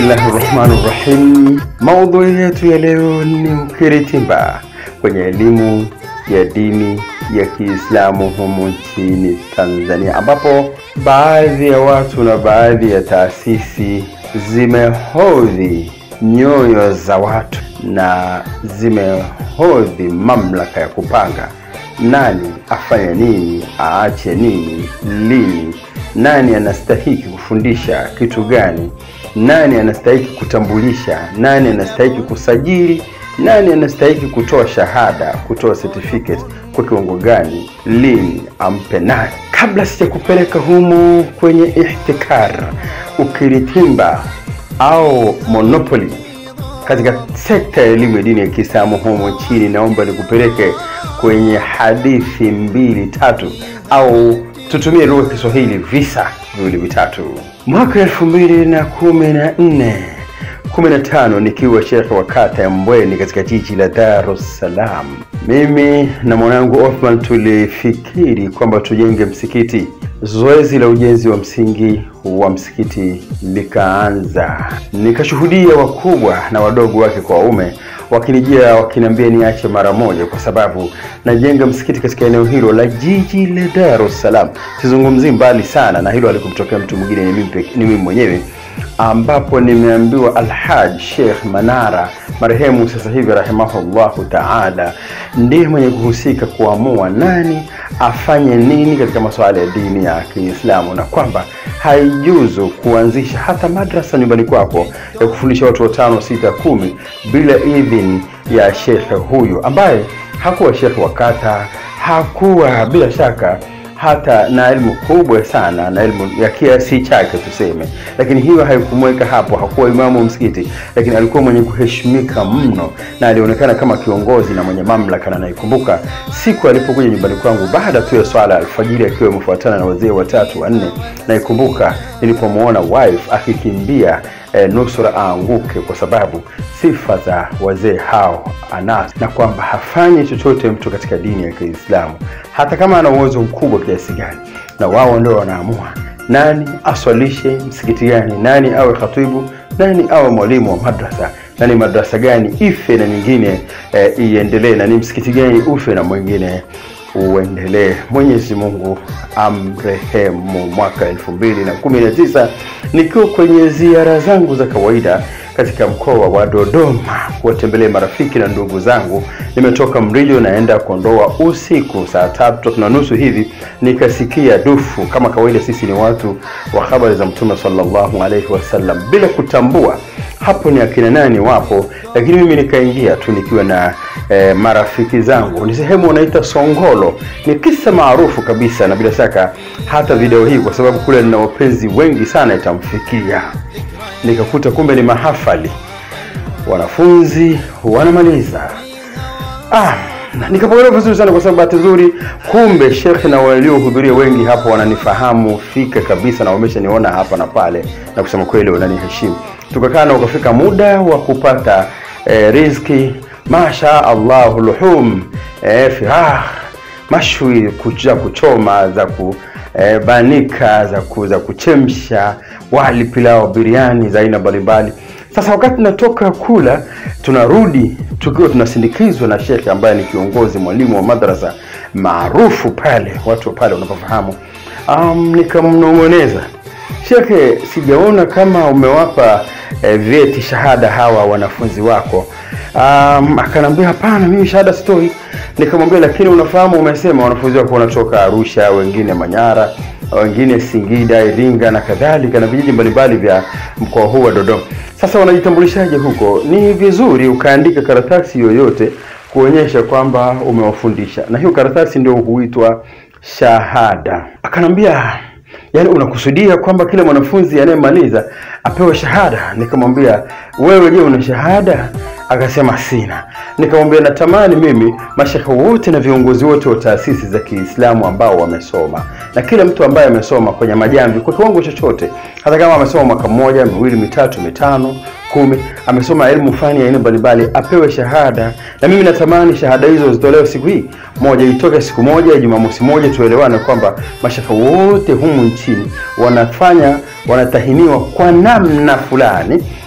Bismillahirrahmanirrahim. Maudhui yetu ya leo ni ukiritimba kwenye elimu ya dini ya Kiislamu humu nchini Tanzania, ambapo baadhi ya watu na baadhi ya taasisi zimehodhi nyoyo za watu na zimehodhi mamlaka ya kupanga nani afanye nini, aache nini, lini, nani anastahili kufundisha kitu gani, nani anastahili kutambulisha, nani anastahili kusajili, nani anastahili kutoa shahada, kutoa certificate kwa kiwango gani, lini, ampe nani. Kabla sijakupeleka humu kwenye ihtikar, ukiritimba au monopoly katika sekta ya elimu ya dini ya Kiislamu humu nchini, naomba nikupeleke kwenye hadithi 2-3 au tutumie lugha ya Kiswahili visa 2-3. Mwaka 2014-15 nikiwa shekhe wa kata ya Mbweni katika jiji la Dar es Salaam, mimi na mwanangu Othman tulifikiri kwamba tujenge msikiti. Zoezi la ujenzi wa msingi wa msikiti likaanza. Nikashuhudia wakubwa na wadogo wake kwa ume wakinijia wakiniambia niache mara moja kwa sababu najenga msikiti katika eneo hilo la jiji la Dar es Salaam. Sizungumzi mbali sana, na hilo alikumtokea mtu mwingine, ni mimi mwenyewe, ambapo nimeambiwa Alhaj Sheikh Manara marehemu sasa hivi rahimahullahu ta'ala ndiye mwenye kuhusika kuamua nani afanye nini katika masuala ya dini ya Kiislamu, na kwamba haijuzu kuanzisha hata madrasa nyumbani kwako ya kufundisha watu 5, 6, 10 bila idhini ya shekhe huyu, ambaye hakuwa shekhe wa kata, hakuwa bila shaka hata na elimu kubwa sana na elimu ya kiasi chake tuseme, lakini hiyo haikumweka hapo. Hakuwa imamu wa msikiti, lakini alikuwa mwenye kuheshimika mno na alionekana kama kiongozi na mwenye mamlaka. Na naikumbuka siku alipokuja nyumbani kwangu baada tu ya swala alfajiri akiwa mfuatana na wazee 3-4, naikumbuka nilipomuona wife akikimbia nusura aanguke, kwa sababu sifa za wazee hao anazo, na kwamba hafanyi chochote mtu katika dini ya Kiislamu hata kama ana uwezo mkubwa kiasi gani, na wao ndio wanaamua nani aswalishe msikiti gani, nani awe khatibu, nani awe mwalimu wa madrasa, nani madrasa gani ife na nyingine iendelee, na ni msikiti gani ufe na mwingine uendelee. Mwenyezi Mungu amrehemu. Mwaka 2019 nikiwa kwenye ziara zangu za kawaida katika mkoa wa Dodoma kuwatembelea marafiki na ndugu zangu, nimetoka Mrijo naenda Kondoa usiku saa 3:30 hivi, nikasikia dufu. Kama kawaida sisi ni watu wa habari za Mtume sallallahu alaihi wasallam, bila kutambua hapo ni akina nani wapo, lakini mimi nikaingia tu nikiwa na marafiki zangu. Ni sehemu wanaita Songolo, ni kisa maarufu kabisa, na bila shaka hata video hii kwa sababu kule nina wapenzi wengi sana itamfikia. Nikakuta kumbe ni mahafali, wanafunzi wanamaliza. Nikapokea vizuri sana kwa sababu bahati nzuri kumbe shekhi na waliohudhuria wengi hapo wananifahamu fika kabisa na wameshaniona hapa na pale, na kusema kweli wananiheshimu. Tukakaa na ukafika muda wa kupata riziki. Masha Allah, luhum firah, mashwi kuchoma za kubanika, za kuchemsha, wali, pilau, biriani za aina mbalimbali. Sasa wakati natoka kula, tunarudi tukiwa tunasindikizwa na shekhi ambaye ni kiongozi, mwalimu wa madrasa maarufu pale, watu pale wanapofahamu. Nikamnong'oneza, shekhe, sijaona kama umewapa vyeti shahada hawa wanafunzi wako. Akanambia hapana, mimi shahada sitoi. Nikamwambia lakini unafahamu umesema wanafunzi wako wanatoka Arusha, wengine Manyara, wengine Singida, Iringa na kadhalika, na vijiji mbalimbali vya mkoa huu wa Dodoma. Sasa wanajitambulishaje huko? Ni vizuri ukaandika karatasi yoyote kuonyesha kwamba umewafundisha, na hiyo karatasi ndio huitwa shahada. Akanambia yani unakusudia kwamba kila mwanafunzi anayemaliza apewe shahada? Nikamwambia wewe je, una shahada? Akasema sina. Nikamwambia natamani mimi mashekhe wote na viongozi wote wa taasisi za Kiislamu ambao wamesoma, na kila mtu ambaye amesoma kwenye majamvi kwa kiwango chochote, hata kama amesoma mwaka 1, 2, 3, 5, 10, amesoma elimu fani ya aina mbalimbali, apewe shahada. Na mimi natamani shahada hizo zitolewe siku hii moja, itoke siku moja, Jumamosi moja, tuelewane kwamba mashekhe wote humu nchini wanatahiniwa kwa namna fulani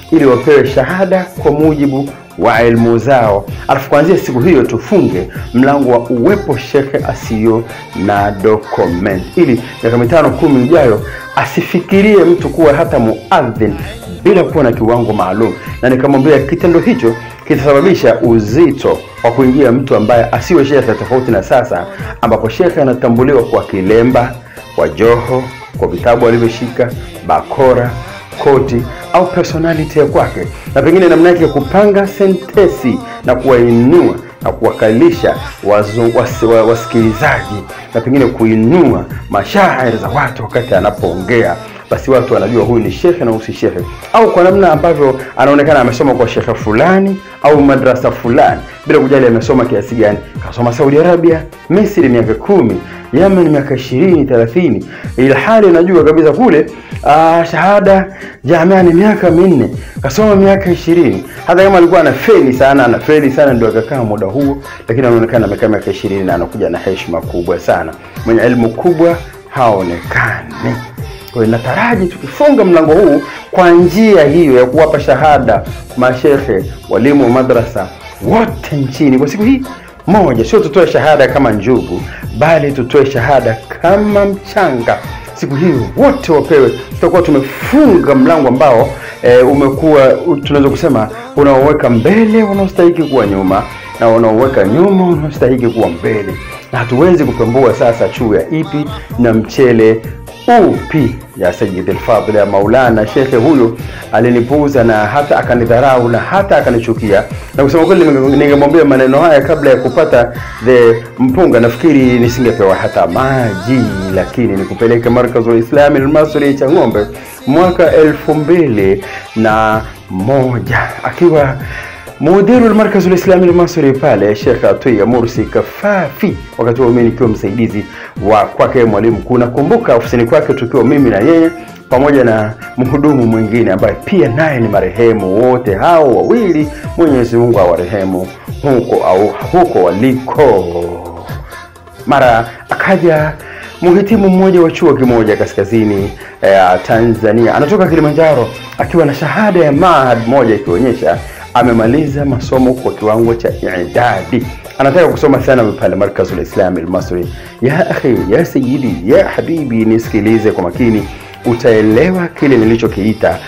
ili wapewe shahada kwa mujibu wa elimu zao. Alafu kuanzia siku hiyo tufunge mlango wa uwepo shekhe asiyo na document, ili miaka 5-10 ijayo asifikirie mtu kuwa hata muadhin bila kuwa na kiwango maalum. Na nikamwambia kitendo hicho kitasababisha uzito wa kuingia mtu ambaye asiwe shekhe, tofauti na sasa ambapo shekhe anatambuliwa kwa kilemba, kwa joho, kwa vitabu alivyoshika, bakora, koti au personality ya kwake, na pengine namna yake ya kupanga sentesi na kuwainua na kuwakalisha wasikilizaji, na pengine kuinua mashairi za watu wakati anapoongea. Basi watu wanajua huyu ni shekhe na usi shekhe, au kwa namna ambavyo anaonekana amesoma kwa shekhe fulani au madrasa fulani, bila kujali amesoma kiasi gani. Kasoma Saudi Arabia, Misri miaka 10, Yemen miaka 20-30, ila hali najua kabisa kule shahada jamia ni miaka 4, kasoma miaka 20. Hata kama alikuwa anafeli sana ndio akakaa muda huo, lakini anaonekana amekaa miaka 20 na anakuja na heshima kubwa sana. Mwenye elimu kubwa haonekani. Kwa hiyo nataraji tukifunga mlango huu kwa njia hiyo ya kuwapa shahada mashekhe, walimu wa madrasa wote nchini kwa siku hii moja, sio tutoe shahada kama njugu, bali tutoe shahada kama mchanga. Siku hiyo wote wapewe. Tutakuwa tumefunga mlango ambao umekuwa, tunaweza kusema, unaoweka mbele wanaostahili kuwa nyuma na unaoweka nyuma wanaostahili kuwa mbele. Na hatuwezi kupembua sasa chuya ipi na mchele upi. Ya Sayyid al-Fadhil ya Maulana, shekhe huyo alinipuuza na hata akanidharau na hata akanichukia, na kusema kweli ningemwambia maneno haya kabla ya kupata mpunga, nafikiri nisingepewa hata maji. Lakini nikupeleke Markazul Islam al-Masri cha Ng'ombe mwaka 2001, akiwa mudiru al-Markazul Islam al-Masri pale Sheikh Atiya Mursi Kafafi, wakati wa mimi nikiwa msaidizi wa kwake mwalimu. Nakumbuka ofisini kwake tukiwa mimi na yeye pamoja na mhudumu mwingine ambaye pia naye ni marehemu. Wote hao wawili Mwenyezi Mungu awarehemu huko waliko. Mara akaja muhitimu mmoja wa chuo kimoja kaskazini Tanzania, anatoka Kilimanjaro, akiwa na shahada ya Mahad moja ikionyesha amemaliza masomo kwa kiwango cha i'dadi. Anataka kusoma sana pale Markazul Islam al-Masri. Ya akhi, ya sayyidi, ya habibi, nisikilize kwa makini, utaelewa kile nilichokiita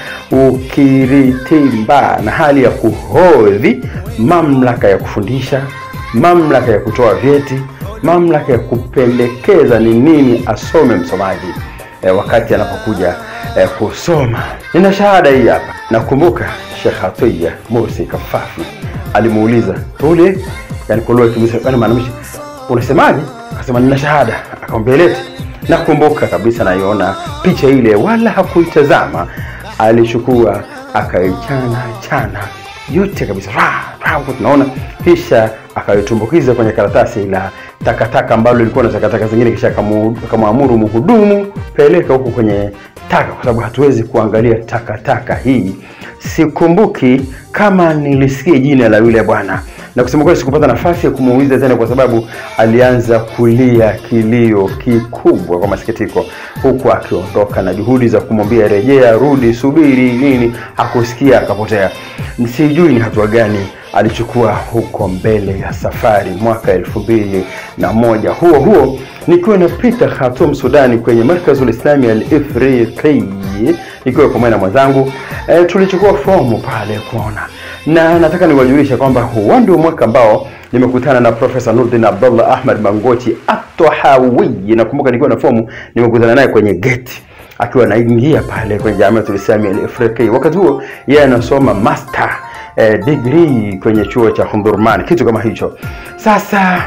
ukiritimba na hali ya kuhodhi, mamlaka ya kufundisha, mamlaka ya kutoa vyeti, mamlaka ya kupendekeza ni nini asome msomaji wakati anapokuja kusoma. Nina shahada hii hapa. Nakumbuka Sheikh Atiya Mursi Kafafi alimuuliza tule, yani kulwa kimisa, yani maanamishi unasemaje? Akasema nina shahada. Akamwambia lete. Nakumbuka kabisa, naiona picha ile, wala hakuitazama, alichukua akaichana yote kabisa, tunaona, kisha akaitumbukiza kwenye karatasi la takataka ambalo lilikuwa na takataka zingine, kisha akamwamuru mhudumu peleka huko kwenye taka, kwa sababu hatuwezi kuangalia takataka hii. Sikumbuki kama nilisikia jina la yule bwana, na kusema kweli sikupata nafasi ya kumuuliza tena, kwa sababu alianza kulia kilio kikubwa kwa masikitiko, huku akiondoka na juhudi za kumwambia rejea, rudi, subiri nini, hakusikia, akapotea. Sijui ni hatua gani alichukua huko mbele ya safari. Mwaka 2001 huo nikiwa napita Khartoum Sudani kwenye Markazul Islami al-Afriqi, nikiwa kwa mwana mwenzangu, tulichukua fomu pale kuona, na nataka niwajulisha kwamba huo ndio mwaka ambao nimekutana na Profesa Nurdin Abdullah Ahmad Mangochi At-Tahawi. Nakumbuka nikiwa na fomu nimekutana naye kwenye gate akiwa anaingia pale kwenye Jamiatul Islami al-Afriqi. Wakati huo yeye anasoma master degree kwenye chuo cha Omdurman, kitu kama hicho. Sasa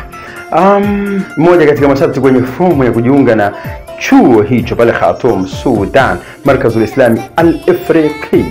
moja katika masharti kwenye fomu ya kujiunga na chuo hicho pale Khartoum Sudan, Markazul Islami al-Afriqi,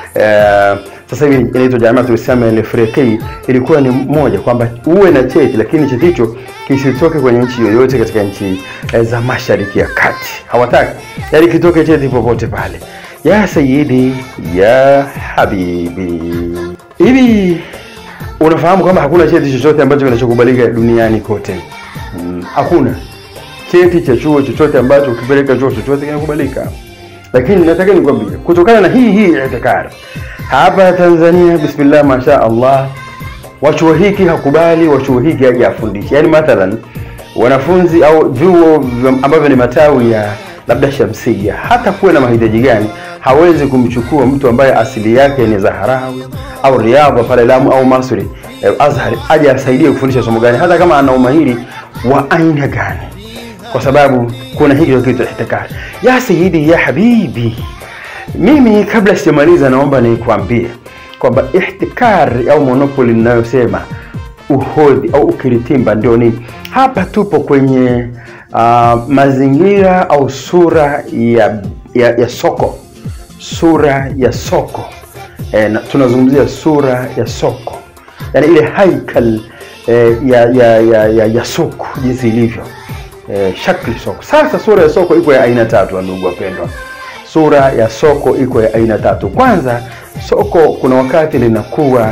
sasa hivi inaitwa Jamiatul Islami al-Afriqi, ilikuwa ni moja kwamba uwe na cheti, lakini cheti hicho kisitoke kwenye nchi yoyote katika nchi za Mashariki ya Kati. Hawataki yani kitoke cheti popote pale. Ya sayyidi, ya habibi, hivi unafahamu kama hakuna cheti chochote ambacho kinachokubalika duniani kote? Hakuna cheti cha chuo chochote ambacho ukipeleka chuo chochote kinakubalika. Lakini nataka nikwambie, kutokana na hii itikadi Hapa Tanzania bismillah masha Allah, wachuo hiki hakubali, wachuo hiki haja afundishe. Yani mathalan wanafunzi au vyuo ambavyo ni matawi ya labda Shamsia, hata kuwe na mahitaji gani, hawezi kumchukua mtu ambaye asili yake ni Zaharawi au Riyadh pale Lamu au Masri Azhar aje asaidie kufundisha somo gani, hata kama ana umahiri wa aina gani, kwa sababu kuna hiki kitu ihtikar. Ya sayyidi ya habibi, mimi kabla sijamaliza naomba nikwambie kwamba ihtikar au monopoly ninayosema uhodhi au ukiritimba ndio nini. Hapa tupo kwenye mazingira au sura ya soko, sura ya soko. Na tunazungumzia sura ya soko, yani ile haikal ya soko jinsi ilivyo, shakli soko. Sasa sura ya soko iko ya aina tatu ndugu wapendwa. Sura ya soko iko ya aina tatu. Kwanza, soko kuna wakati linakuwa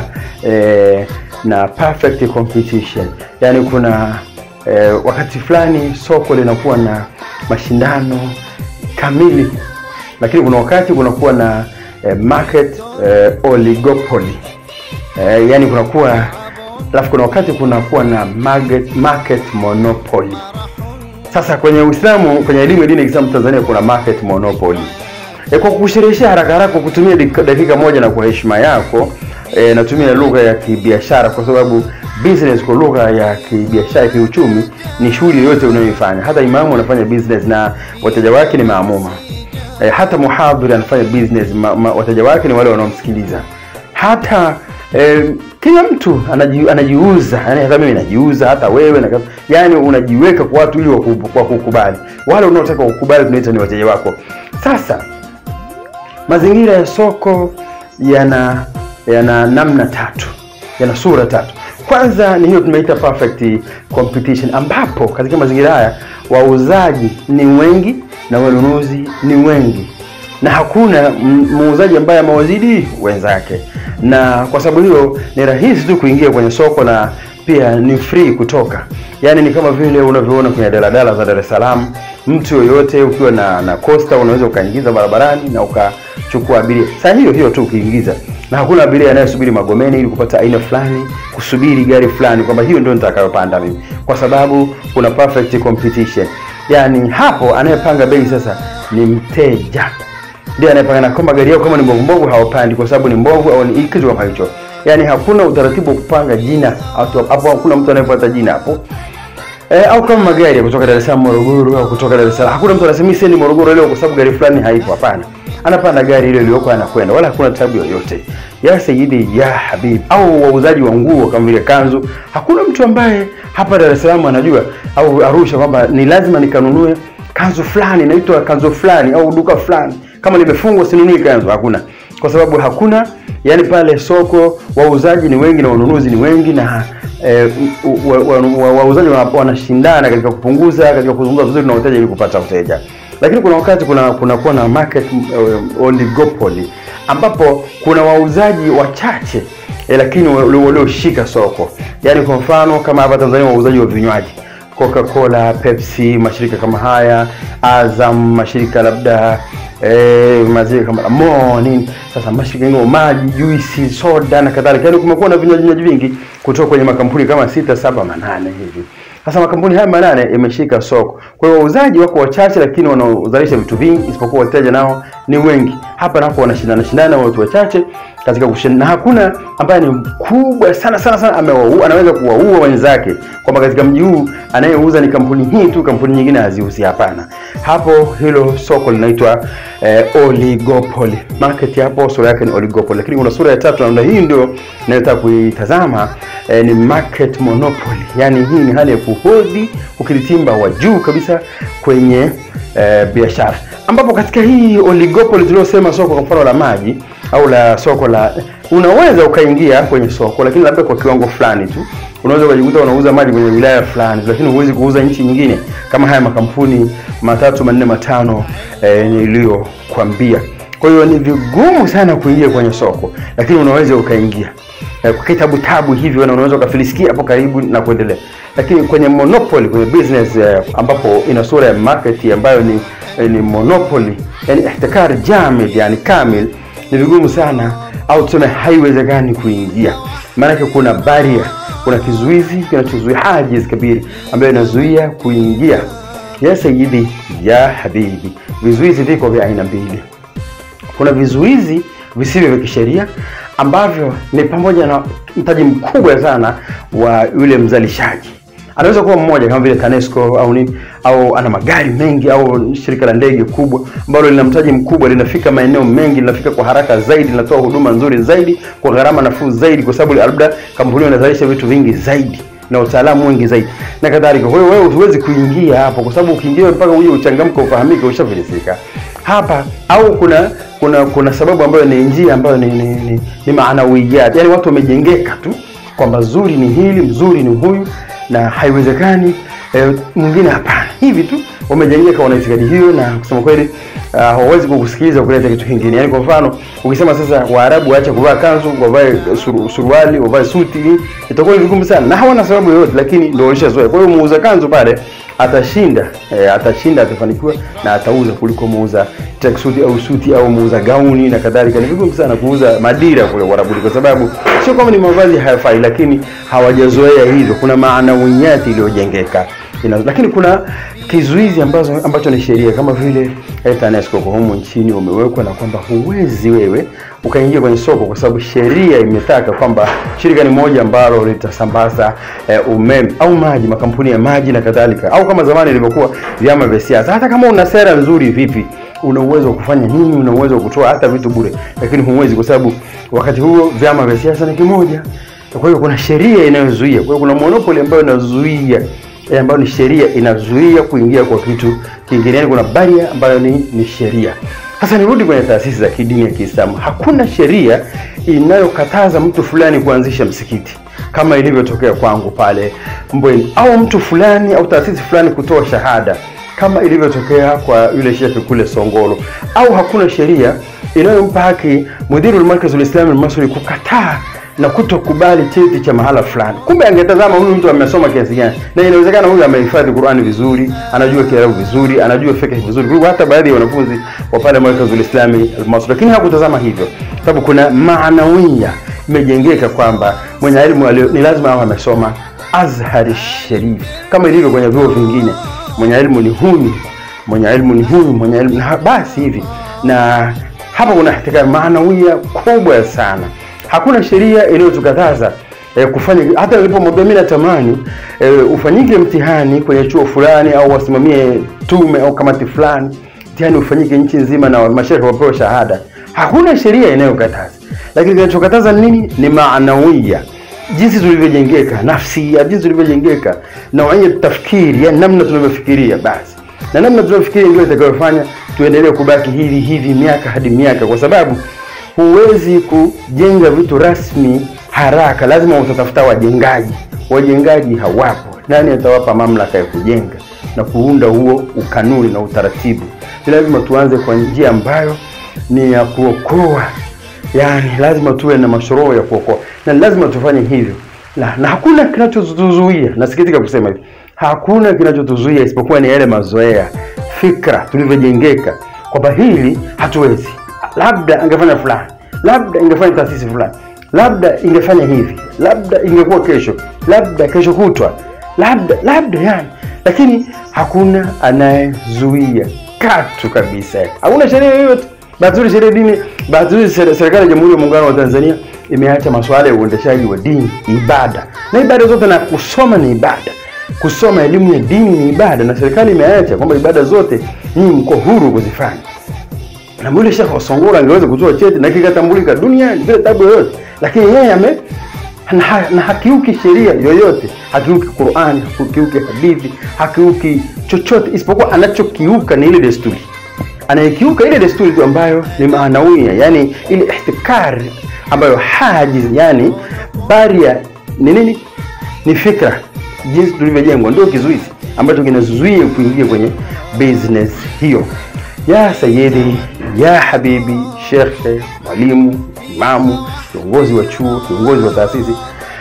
na perfect competition, yani kuna wakati fulani soko linakuwa na mashindano kamili, lakini kuna wakati kunakuwa na market oligopoly, yani kunakuwa, alafu kuna wakati kunakuwa na market monopoly. Sasa kwenye Uislamu, kwenye elimu ya dini ya Kiislamu Tanzania kuna market monopoly. Kwa kusherehesha haraka haraka kutumia dakika moja na kwa heshima yako, natumia lugha ya kibiashara kwa sababu business kwa lugha ya kibiashara kiuchumi ni shughuli yote unayoifanya. Hata imamu anafanya business na wateja wake ni maamuma. Hata muhadhiri anafanya business, wateja wake ni wale wanaomsikiliza. Hata kila mtu anajiuza, yani hata mimi najiuza, hata wewe na yani unajiweka kwa watu ili wakukubali. Wale unaotaka kukubali tunaita ni wateja wako. Sasa mazingira ya soko yana namna tatu, yana sura tatu. Kwanza ni hiyo tunaita perfect competition, ambapo katika mazingira haya wauzaji ni wengi na wanunuzi ni wengi, na hakuna muuzaji ambaye amewazidi wenzake, na kwa sababu hiyo ni rahisi tu kuingia kwenye soko na pia ni free kutoka. Yani ni kama vile unavyoona kwenye daladala za Dar es Salaam, mtu yoyote ukiwa na coaster unaweza ukaingiza barabarani na ukachukua abiria. Sasa hiyo tu ukiingiza, na hakuna abiria anayesubiri Magomeni ili kupata aina fulani, kusubiri gari fulani kwamba hiyo ndio nitakayopanda mimi, kwa sababu kuna perfect competition. Yani hapo anayepanga bei sasa ni mteja, ndiye anayepanga, na kwamba gari yako kama ni mbovu hawapandi kwa sababu ni mbovu au ni kitu kama hicho. Yani hakuna utaratibu wa kupanga jina hapo, hakuna mtu anayefuata jina hapo. Au kama magari kutoka Dar es Salaam Morogoro au kutoka Dar es Salaam, hakuna mtu anasema mimi ni Morogoro leo kwa sababu gari fulani haipo. Hapana, anapanda gari ile iliyoko anakwenda, wala hakuna tabu yoyote. Ya sayyidi ya habibi, au wauzaji wa nguo kama vile kanzu, hakuna mtu ambaye hapa Dar es Salaam anajua au Arusha kwamba ni lazima nikanunue kanzu fulani, inaitwa kanzu fulani, au duka fulani kama limefungwa sinunui kanzu. Hakuna, kwa sababu hakuna, yani pale soko wauzaji ni wengi na wanunuzi ni wengi, na wauzaji wanashindana katika kupunguza, katika kuzungumza vizuri na wateja ili kupata wateja. Lakini kuna wakati kunakuwa na market oligopoly, ambapo kuna wauzaji wachache lakini walioshika soko. Yani kwa mfano kama hapa Tanzania wauzaji wa vinywaji, Coca-Cola, Pepsi, mashirika kama haya, Azam, mashirika labda mazuri kama nini. Sasa mashirika yenyewe maji, juisi, soda na kadhalika. Yani kumekuwa na vinywaji vingi kutoka kwenye makampuni kama 6, 7, 8 hivi. Sasa makampuni haya 8 yameshika soko. Kwa hiyo wauzaji wako wachache lakini wanaozalisha vitu vingi, isipokuwa wateja nao ni wengi. Hapa nako wanashindana watu wachache katika kushindana, na hakuna ambaye ni mkubwa sana anaweza kuwaua wenzake, kwamba katika mji huu anayeuza ni kampuni hii tu, kampuni nyingine haziuzi. Hapana. Hapo hilo soko linaitwa oligopoly. Market hapo sura yake ni oligopoly. Lakini kuna sura ya tatu, na hii ndio ninayotaka kuitazama, ni market monopoly. Yani hii ni hali ya kuhodhi ukiritimba wa juu kabisa kwenye biashara, ambapo katika hii oligopoly tuliyosema, soko kwa mfano la maji au la soko la, unaweza ukaingia kwenye soko lakini labda kwa kiwango fulani tu. Unaweza kujikuta unauza maji kwenye wilaya fulani, lakini huwezi kuuza nchi nyingine kama haya makampuni 3, 4, 5 niliyokuambia. Kwa hiyo ni vigumu sana kuingia kwenye soko, lakini unaweza ukaingia kwa kitabu hivyo, na unaweza ukafilisikia hapo karibu na kuendelea. Lakini kwenye monopoly, kwenye business ambapo ina sura ya market ambayo ni monopoly, yani ihtikar jamid, yani kamil, ni vigumu sana au tuseme haiwezekani kuingia. Maana kuna barrier, kuna kizuizi kinachozuia, hajiz kabiri ambayo inazuia kuingia. Ya sayyidi ya habibi, vizuizi viko vya aina mbili. Kuna vizuizi visivyo vya kisheria ambavyo ni pamoja na mtaji mkubwa sana wa yule mzalishaji. Anaweza kuwa mmoja kama vile TANESCO au nini, au ana magari mengi, au shirika la ndege kubwa ambalo lina mtaji mkubwa, linafika maeneo mengi, linafika kwa haraka zaidi, linatoa huduma nzuri zaidi kwa gharama nafuu zaidi, kwa sababu labda kampuni inazalisha vitu vingi zaidi na utaalamu mwingi zaidi na kadhalika. Kwa hiyo wewe huwezi kuingia hapo, kwa sababu ukiingia mpaka uje uchangamke ufahamike ushafilisika hapa. Au kuna sababu ambayo ni njia ambayo ni maanawiyat, yani watu wamejengeka tu kwamba zuri ni hili, mzuri ni huyu na haiwezekani mwingine hapana. Hivi tu wamejengeka, wana itikadi hiyo, na kusema kweli hawawezi kukusikiliza kuleta kitu kingine. Yani kwa mfano ukisema sasa Waarabu waache kuvaa kanzu, wavae suruali, wavae suti, itakuwa vigumu sana na hawana sababu yoyote, lakini ndio walishazoea. Kwa hiyo muuza kanzu pale atashinda, atafanikiwa na atauza kuliko muuza tracksuit au suti au muuza gauni na kadhalika. Ni vigumu sana kuuza madira kule Waarabu, kwa sababu sio kama ni mavazi hayafai, lakini hawajazoea hivyo. Kuna maana winyati iliyojengeka. Lakini kuna kizuizi ambacho ni sheria, kama vile TANESCO kwa humu nchini umewekwa, na kwamba huwezi wewe ukaingia kwenye soko kwa sababu sheria imetaka kwamba shirika ni moja ambalo litasambaza umeme au maji, makampuni ya maji na kadhalika, au kama zamani ilivyokuwa vyama vya siasa. Hata kama una sera nzuri vipi, una uwezo wa kufanya nini, una uwezo wa kutoa hata vitu bure, lakini huwezi, kwa sababu wakati huo vyama vya siasa ni kimoja. Kwa hiyo kuna sheria inayozuia. Kwa hiyo kuna monopoly ambayo inazuia, ambayo ni sheria inazuia kuingia kwa kitu kingine. Yani kuna barrier ambayo ni sheria. Sasa nirudi kwenye taasisi za kidini ya Kiislamu. Hakuna sheria inayokataza mtu fulani kuanzisha msikiti kama ilivyotokea kwangu pale Mbweni, au mtu fulani au taasisi fulani kutoa shahada kama ilivyotokea kwa yule shehe kule Songolo, au hakuna sheria inayompa haki Mudirul Markazul Islami al-Masri kukataa na kutokubali cheti cha mahala fulani. Kumbe angetazama huyu mtu amesoma kiasi gani, na inawezekana huyu amehifadhi Qur'ani vizuri, anajua Kiarabu vizuri, anajua fiqh vizuri, kwa hata baadhi ya wanafunzi wa pale Markazul Islami al-Masri. Lakini hakutazama hivyo, sababu kuna maanawia imejengeka kwamba mwenye elimu ni lazima awe amesoma Azhar Sharif, kama ilivyo kwenye vyuo vingine. Mwenye elimu ni huyu, mwenye elimu ni huyu, mwenye elimu na basi hivi. Na hapa kuna ihtikam maanawia kubwa sana. Hakuna sheria inayotukataza kufanya. Hata nilipomwambia mimi natamani ufanyike mtihani kwenye chuo fulani, au wasimamie tume au kamati fulani, mtihani ufanyike nchi nzima na mashaikh wapewe shahada, hakuna sheria inayokataza. Lakini kinachokataza nini? Ni maanawia, jinsi tulivyojengeka, nafsi ya jinsi tulivyojengeka, na wenye tafkiri, yani namna tunavyofikiria basi. Na namna tunavyofikiria ndio itakayofanya tuendelee kubaki hivi miaka hadi miaka, kwa sababu huwezi kujenga vitu rasmi haraka, lazima utatafuta wajengaji. Wajengaji hawapo. Nani atawapa mamlaka ya kujenga na kuunda huo ukanuni na utaratibu? Lazima tuanze kwa njia ambayo ni ya kuokoa. Yani lazima tuwe na mashuruhu ya kuokoa, na lazima tufanye hivyo. Na hakuna kinachotuzuia, nasikitika kusema hivi, hakuna kinachotuzuia isipokuwa ni yale mazoea, fikra tulivyojengeka kwamba hili hatuwezi, labda angefanya fulani, labda ingefanya taasisi fulani, labda ingefanya hivi, labda ingekuwa kesho, labda kesho kutwa, labda yani. Lakini hakuna anayezuia katu kabisa. Hakuna sheria yoyote. Bahati sheria dini, bahati serikali ya Jamhuri ya Muungano wa Tanzania imeacha masuala ya uendeshaji wa dini, ibada. Na ibada zote, na kusoma ni ibada. Kusoma elimu ya dini ni ibada, na serikali imeacha kwamba ibada zote nyinyi mko huru kuzifanya. Na yule Sheikh wa Songora angeweza kutoa cheti na kikatambulika duniani bila tabu yoyote, lakini yeye na hakiuki sheria yoyote, hakiuki Qur'an, hakiuki hadithi, hakiuki chochote, isipokuwa anachokiuka ni ile desturi. Anayekiuka ile desturi tu ambayo ni maanawia, yani ile ihtikar ambayo hajiz, yani barrier ni nini? Ni fikra, jinsi tulivyojengwa, ndio kizuizi ambacho kinazuia kuingia kwenye business hiyo. Ya sayyidi, ya habibi, shekhe, mwalimu, imamu, kiongozi wa chuo, kiongozi wa taasisi,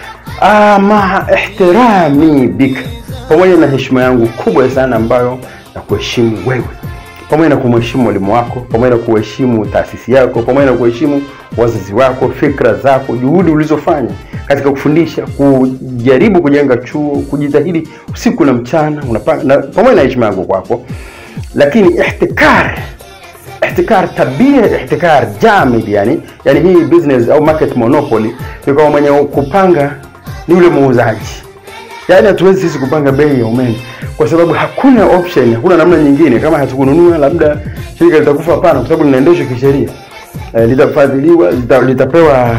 ma ihtirami bik, pamoja na heshima yangu kubwa sana ambayo na kuheshimu wewe, pamoja na kumheshimu mwalimu wako, pamoja na kuheshimu taasisi yako, pamoja na kuheshimu wazazi wako, fikra zako, juhudi ulizofanya katika kufundisha, kujaribu kujenga chuo, kujitahidi usiku na mchana, unapanga pamoja na heshima yako kwako. Lakini ihtikar tabia, ihtikar jamid, yani hii business au market monopoly ni kama mwenye kupanga ni yule muuzaji. Yani hatuwezi sisi kupanga bei ya umeme kwa sababu hakuna option, hakuna namna nyingine. Kama hatukununua labda shirika litakufa, hapana, kwa sababu linaendeshwa kisheria, litafadhiliwa, litapewa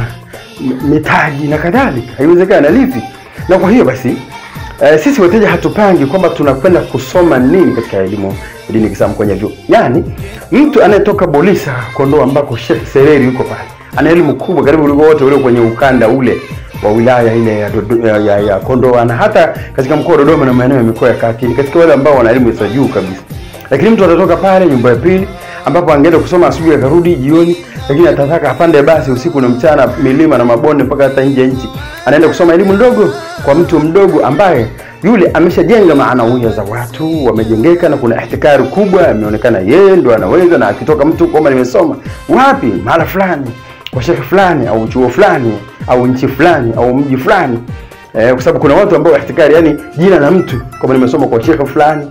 mitaji na kadhalika, haiwezekani lipi. Na kwa hiyo basi sisi wateja hatupangi kwamba tunakwenda kusoma nini katika elimu dini Kiislamu kwenye vyuo. Yani mtu anayetoka Bolisa, Kondoa, ambako Sheikh Sereri yuko pale, ana elimu kubwa karibu kuliko wote wale kwenye ukanda ule wa wilaya ile ya Kondoa, na hata katika mkoa wa Dodoma na maeneo ya mikoa ya kati, katika wale ambao wana elimu ya juu kabisa. Lakini mtu atatoka pale nyumba ya pili ambapo angeenda kusoma asubuhi akarudi jioni, lakini atataka apande basi usiku na mchana, milima na mabonde mpaka hata nje nchi, anaenda kusoma elimu ndogo kwa mtu mdogo ambaye yule ameshajenga maanawia za watu wamejengeka, na kuna ihtikari kubwa, ameonekana yeye ndo anaweza. Na akitoka mtu kwamba nimesoma wapi, mahala fulani, kwa shekhi fulani au chuo fulani au nchi fulani au mji fulani, kwa sababu kuna watu ambao ihtikari, yani jina la mtu kwamba nimesoma kwa shekhi fulani,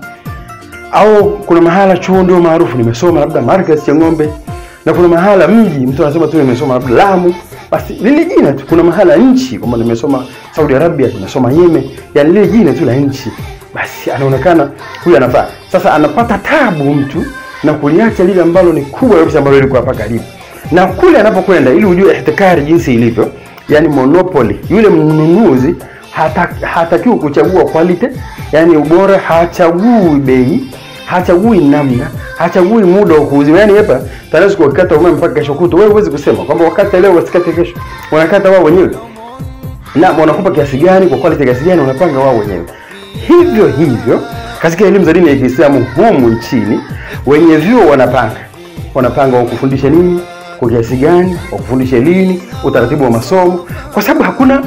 au kuna mahala chuo ndio maarufu nimesoma labda Markaz ya Ng'ombe, na kuna mahala mji mtu anasema tu nimesoma labda Lamu, basi lile jina tu. Kuna mahala nchi kwamba nimesoma Saudi Arabia, nimesoma Yemen, yani lile jina tu la nchi, basi anaonekana huyu anafaa. Sasa anapata tabu mtu na kuliacha lile ambalo ni kubwa kabisa ambalo liko hapa karibu. Na kule anapokwenda, ili ujue ihtikari jinsi ilivyo, yani monopoly, yule mnunuzi hatakiwi kuchagua quality, yani ubora, hachagui bei, hachagui namna, hachagui muda wa kuuziwa. Yani hapa tanaweza kukata umeme mpaka kesho kutu, wewe huwezi kusema kwamba wakati leo usikate kesho, wanakata wao wenyewe, na wanakupa kiasi gani kwa quality kiasi gani unapanga wao wenyewe. Hivyo katika elimu za dini ya Kiislamu humu nchini, wenye vyuo wanapanga wakufundisha nini, kwa kiasi gani, wakufundisha lini, utaratibu wa masomo, kwa sababu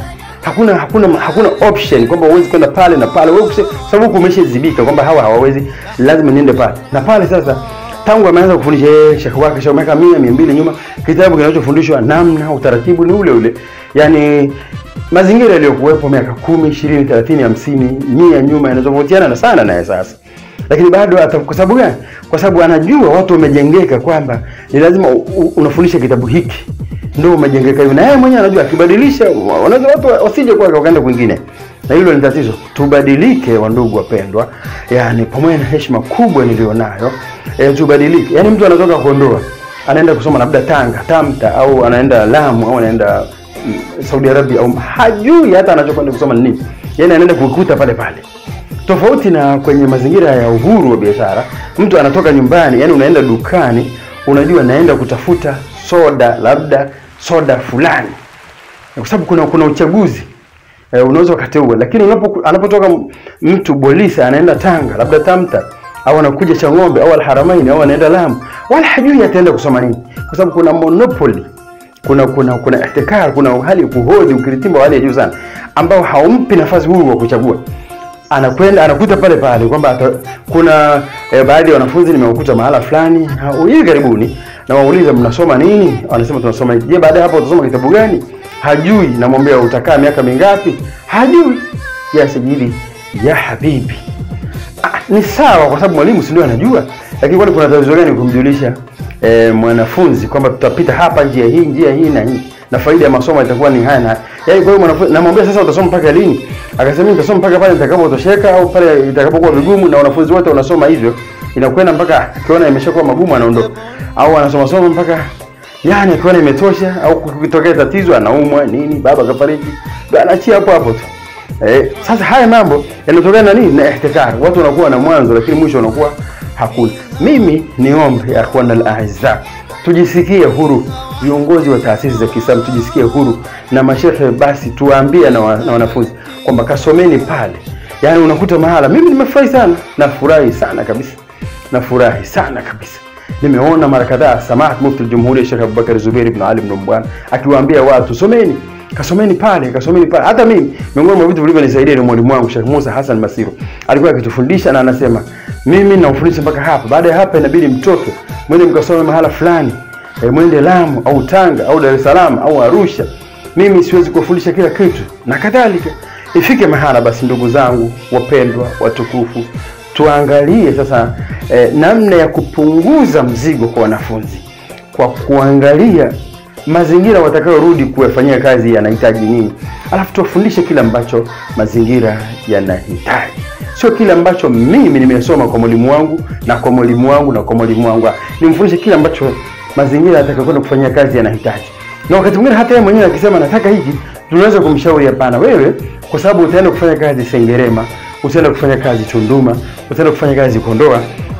hakuna option kwamba uwezi kwenda pale na pale. Wewe sababu kumeshazibika kwamba hawa hawawezi, lazima niende pale na pale. Sasa tangu ameanza kufundisha shekhi wake shau miaka 100 200 nyuma, kitabu kinachofundishwa namna utaratibu ni ule, yani mazingira yaliyokuwepo miaka 10 20 30 50 100 nyuma yanazotofautiana na sana na sasa. Lakini bado kwa sababu gani? Kwa sababu anajua watu wamejengeka kwamba ni lazima unafundisha kitabu hiki ndio umejengeka hivyo, na yeye mwenyewe anajua akibadilisha wanaweza watu wasije kwa wakaenda kwingine, na hilo ni tatizo. Tubadilike wandugu wapendwa, yani pamoja na heshima kubwa nilionayo, tubadilike. Yani mtu anatoka Kondoa anaenda kusoma labda Tanga, Tamta, au anaenda Lamu, au anaenda Saudi Arabia, au hajui hata anachokwenda kusoma nini, yani anaenda kukuta pale pale. Tofauti na kwenye mazingira ya uhuru wa biashara, mtu anatoka nyumbani, yani unaenda dukani, unajua naenda kutafuta soda, labda soda fulani, kwa sababu kuna uchaguzi, unaweza ukateua. Lakini anapotoka mtu Bolisa anaenda Tanga, labda Tamta, au anakuja Chang'ombe au Al-Haramain, au anaenda Lamu, wala hajui ataenda kusoma nini, kwa sababu kuna monopoly, kuna ihtikar, kuna hali kuhodi, ukiritimba hali ya juu sana, ambao haumpi nafasi huru wa kuchagua. Anakwenda anakuta pale pale kwamba kuna baadhi ya wanafunzi nimekuta mahala fulani hivi karibuni, na wauliza mnasoma nini, wanasema tunasoma. Je, baada hapo utasoma kitabu gani? Hajui. Namwambia utakaa miaka mingapi? Hajui. Ya sajili ya habibi, ni sawa kwa sababu mwalimu si ndio anajua, lakini kwani kuna tatizo gani kumjulisha mwanafunzi kwamba tutapita hapa njia hii na hii, na faida ya masomo itakuwa ni haya na yaani. Kwa hiyo mwanafunzi namwambia sasa utasoma mpaka lini? Akasema nitasoma mpaka pale nitakapotosheka, au pale itakapokuwa vigumu. Na wanafunzi wote wanasoma hivyo, inakwenda mpaka akiona imeshakuwa magumu anaondoka, au anasoma mpaka yani akiona imetosha, au kukitokea tatizo anaumwa nini, baba kafariki, anaachia hapo tu. Sasa haya mambo yanatokana na nini? Na ihtikar. Watu wanakuwa na mwanzo lakini mwisho wanakuwa hakuna. Mimi niombe ya ikhwan al-aizza, tujisikie huru, viongozi wa taasisi za Kiislamu tujisikie huru, na mashehe basi tuwaambie na wanafunzi kwamba kasomeni pale. Yani unakuta mahala, mimi nimefurahi sana, nafurahi sana kabisa. Nimeona mara kadhaa Samahat Mufti al-Jamhuri Sheikh Abubakar Zubair ibn Ali ibn Mbwana akiwaambia watu someni, kasomeni pale. Hata mimi miongoni mwa vitu vilivyonisaidia ni mwalimu wangu Sheikh Musa Hassan Masiru. Alikuwa akitufundisha na anasema, mimi naufundisha mpaka hapa, baada ya hapa inabidi mtoke mwende mkasome mahala fulani, mwende Lamu au Tanga au Dar es Salaam au Arusha. Mimi siwezi kufundisha kila kitu na kadhalika. Ifike mahala basi, ndugu zangu wapendwa watukufu, tuangalie sasa namna ya kupunguza mzigo kwa wanafunzi kwa kuangalia mazingira watakayorudi kuyafanyia kazi yanahitaji nini, alafu tuwafundishe kile ambacho mazingira yanahitaji, sio kile ambacho mimi nimesoma kwa mwalimu wangu na kwa mwalimu wangu na kwa mwalimu wangu. Nimfundishe kile ambacho mazingira atakayokwenda kufanyia kazi yanahitaji. Na wakati mwingine hata yeye mwenyewe akisema nataka hiki, tunaweza kumshauri hapana, wewe kwa sababu utaenda kufanya kazi Sengerema, utaenda kufanya kazi Tunduma, utaenda kufanya kazi Kondoa,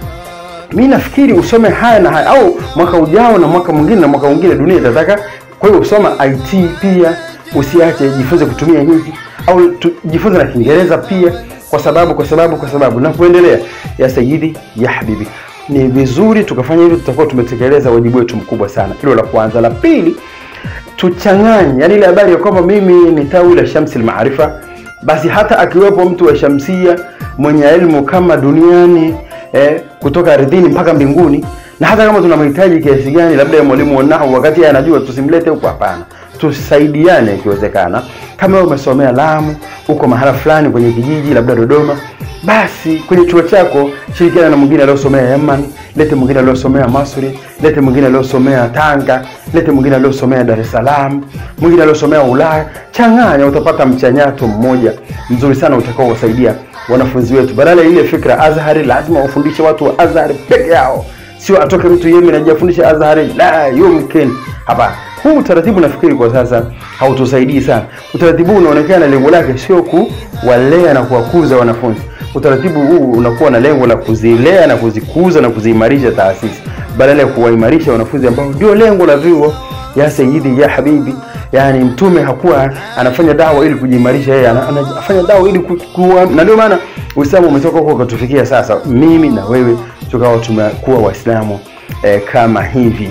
mimi nafikiri usome haya na haya, au mwaka ujao na mwaka mwingine na mwaka mwingine dunia itataka, kwa hiyo usoma IT pia, usiache jifunze kutumia hizi, au jifunze na Kiingereza pia, kwa sababu na kuendelea. Ya Sayyidi ya Habibi, ni vizuri tukafanya hivyo, tutakuwa tumetekeleza wajibu wetu mkubwa sana. Hilo la kwanza. La pili, tuchanganye, yani ile habari ya kwamba mimi ni tawi la Shamsi al-Maarifa, basi hata akiwepo mtu wa Shamsia mwenye elimu kama duniani kutoka ardhini mpaka mbinguni, na hata kama tuna mahitaji kiasi gani labda ya mwalimu wa nahwu wakati yeye anajua, tusimlete huko, hapana. Tusaidiane ikiwezekana. Kama wewe umesomea Lamu, uko mahala fulani kwenye kijiji labda Dodoma, basi kwenye chuo chako shirikiana na mwingine aliyosomea Yemen, lete mwingine aliyosomea Masri, lete mwingine aliyosomea Tanga, lete mwingine aliyosomea Dar es Salaam, mwingine aliyosomea Ulaya. Changanya, utapata mchanyato mmoja mzuri sana utakao wasaidia wanafunzi wetu. Badala ile fikra Azhari lazima ufundishe watu wa Azhari peke yao, sio atoke mtu Yemen ajifundishe Azhari, la yumkin. Hapa huu utaratibu nafikiri kwa sasa hautusaidii sana. Utaratibu unaonekana lengo lake sio kuwalea na kuwakuza wanafunzi. Utaratibu huu unakuwa na lengo la kuzilea na kuzikuza na kuziimarisha taasisi, badala ya kuwaimarisha wanafunzi ambao ndio lengo la vyuo. Ya Sayyidi ya Habibi, yani mtume hakuwa anafanya dawa ili kujiimarisha yeye, anafanya dawa ili na ndio maana Uislamu umetoka huko kutufikia sasa, mimi na wewe tukawa tumekuwa Waislamu kama hivi.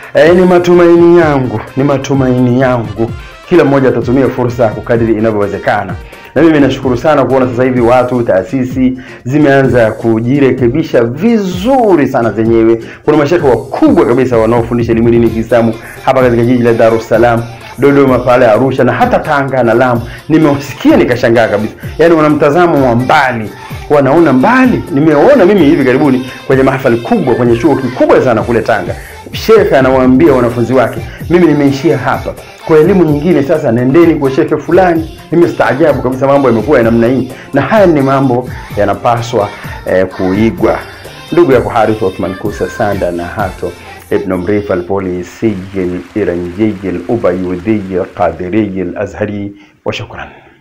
Ni matumaini yangu kila mmoja atatumia fursa kadiri inavyowezekana. Na mimi nashukuru sana kuona sasa hivi watu, taasisi zimeanza kujirekebisha vizuri sana zenyewe. Kuna mashekhe wakubwa kabisa wanaofundisha elimu dini ya Kiislamu hapa katika jiji la Dar es Salaam, Dodoma pale, Arusha na hata Tanga na Lamu. Nimewasikia nikashangaa kabisa. Yaani wana mtazamo wa mbali, wanaona mbali. Nimeona mimi hivi karibuni kwenye mahafali kubwa kwenye chuo kikubwa sana kule Tanga, shekhe anawaambia wanafunzi wake, mimi nimeishia hapa, kwa elimu nyingine sasa nendeni kwa shekhe fulani. Nimestaajabu kabisa, mambo yamekuwa ya namna hii, na haya ni mambo yanapaswa kuigwa. Ndugu yako Harith Othman Kusa Sanda na Hato Ibn Mrif al-Polisi al-Iranji al-Ubayyudi al-Qadiri al-Azhari, wa shukran.